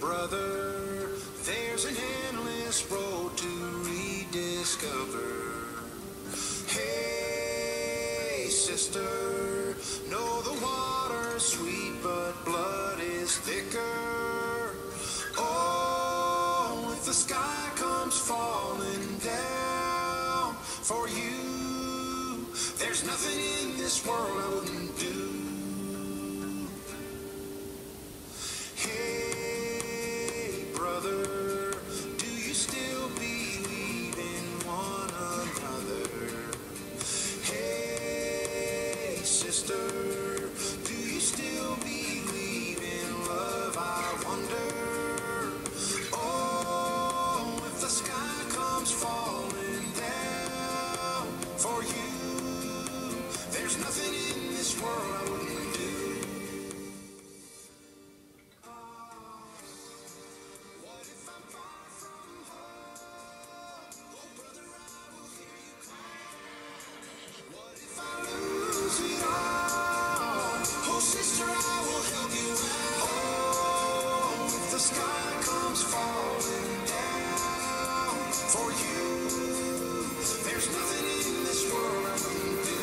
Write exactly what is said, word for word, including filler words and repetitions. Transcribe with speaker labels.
Speaker 1: brother, there's an endless road to rediscover. Hey, sister, know the water's sweet, but blood is thicker. Oh, if the sky comes falling down for you, there's nothing in this world I wouldn't do. Hey, brother, do you still believe in one another? Hey, sister, do you still believe in love? I wonder. Oh, if the sky comes falling down for you, there's nothing in this world I wouldn't do. What if I'm far from home? Oh, brother, I will hear you call. What if I lose it all? Oh, sister, I will help you out. Oh, if the sky comes falling down for you, there's nothing in this world I wouldn't do.